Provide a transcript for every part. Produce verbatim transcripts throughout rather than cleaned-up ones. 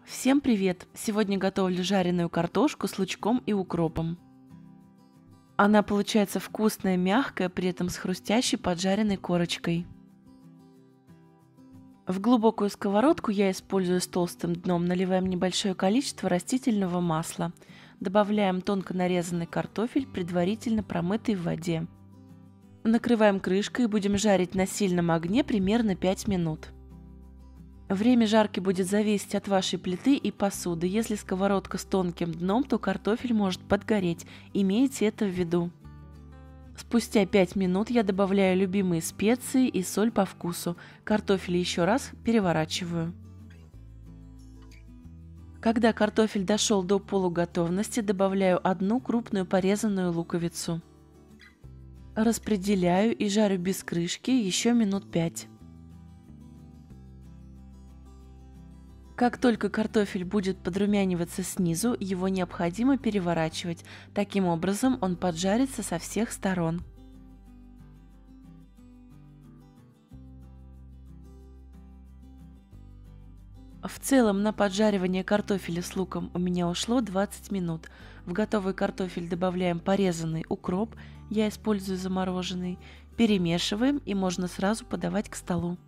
Всем привет! Сегодня готовлю жареную картошку с лучком и укропом. Она получается вкусная, мягкая, при этом с хрустящей поджаренной корочкой. В глубокую сковородку я использую с толстым дном, наливаем небольшое количество растительного масла. Добавляем тонко нарезанный картофель, предварительно промытый в воде. Накрываем крышкой и будем жарить на сильном огне примерно пять минут. Время жарки будет зависеть от вашей плиты и посуды. Если сковородка с тонким дном, то картофель может подгореть. Имейте это в виду. Спустя пять минут я добавляю любимые специи и соль по вкусу. Картофель еще раз переворачиваю. Когда картофель дошел до полуготовности, добавляю одну крупную порезанную луковицу. Распределяю и жарю без крышки еще минут пять. Как только картофель будет подрумяниваться снизу, его необходимо переворачивать. Таким образом он поджарится со всех сторон. В целом на поджаривание картофеля с луком у меня ушло двадцать минут. В готовый картофель добавляем порезанный укроп, я использую замороженный, перемешиваем и можно сразу подавать к столу.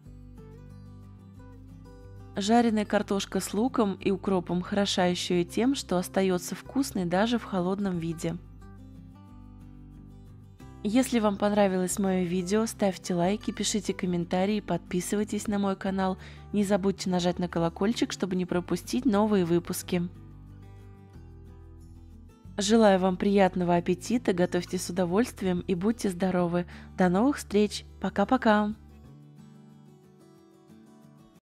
Жареная картошка с луком и укропом хороша еще и тем, что остается вкусной даже в холодном виде. Если вам понравилось мое видео, ставьте лайки, пишите комментарии, подписывайтесь на мой канал. Не забудьте нажать на колокольчик, чтобы не пропустить новые выпуски. Желаю вам приятного аппетита, готовьте с удовольствием и будьте здоровы. До новых встреч! Пока-пока!